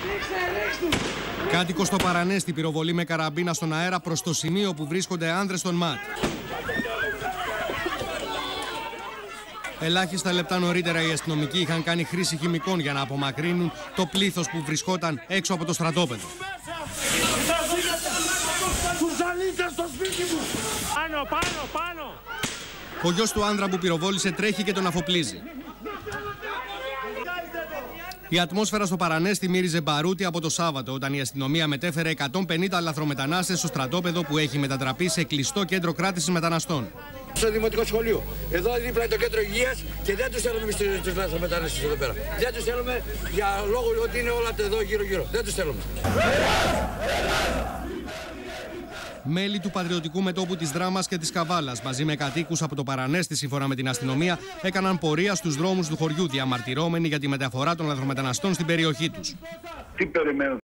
Κάτοικος στο Παρανέστη πυροβολεί με καραμπίνα στον αέρα προς το σημείο που βρίσκονται άνδρες των ΜΑΤ. Ελάχιστα λεπτά νωρίτερα οι αστυνομικοί είχαν κάνει χρήση χημικών για να απομακρύνουν το πλήθος που βρισκόταν έξω από το στρατόπεδο. Πάνω! Ο γιος του άνδρα που πυροβόλησε τρέχει και τον αφοπλίζει. Η ατμόσφαιρα στο Παρανέστη μύριζε μπαρούτι από το Σάββατο, όταν η αστυνομία μετέφερε 150 λαθρομετανάστες στο στρατόπεδο που έχει μετατραπεί σε κλειστό κέντρο κράτησης μεταναστών. Στο δημοτικό σχολείο. Εδώ δίπλα είναι το κέντρο υγείας και δεν τους θέλουμε τους λαθρομετανάστες εδώ πέρα. Δεν τους θέλουμε για λόγο ότι είναι όλα εδώ γύρω-γύρω. Δεν τους θέλουμε. Μέλη του Πατριωτικού Μετώπου της Δράμας και της Καβάλας, μαζί με κατοίκους από το Παρανέστη, σύμφωνα με την αστυνομία, έκαναν πορεία στους δρόμους του χωριού, διαμαρτυρόμενοι για τη μεταφορά των λαθρομεταναστών στην περιοχή τους. Τι περιμένουν?